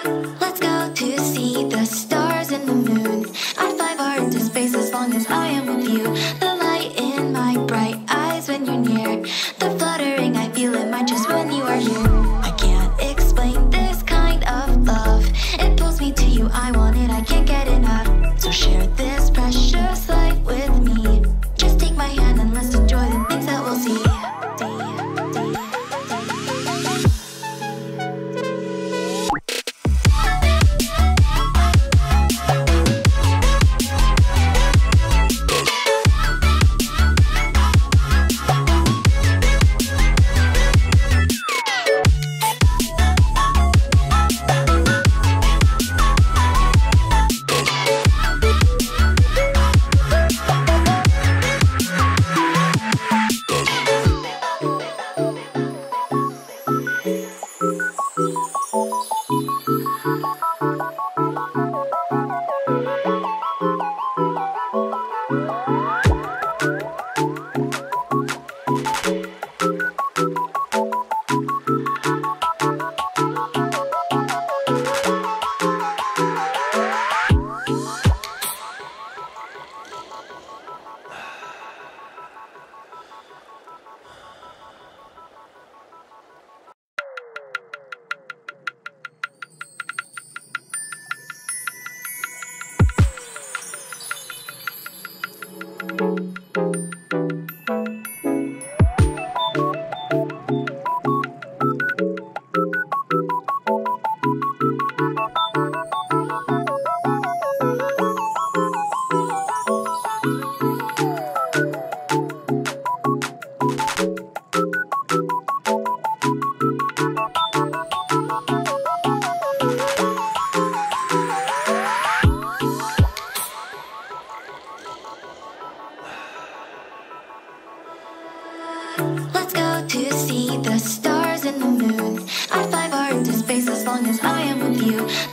Let's go to see the stars and the moon. I'd fly far into space as long as I am with you. The light in my bright eyes when you're near. The fluttering I feel in my chest when you are here. I can't explain this kind of love. It pulls me to you, I want it, I can't get enough. So share this precious life with me. Just take my hand and let's enjoy the things that we'll see. Let's go to see the stars and the moon. I'd fly far into space as long as I am with you.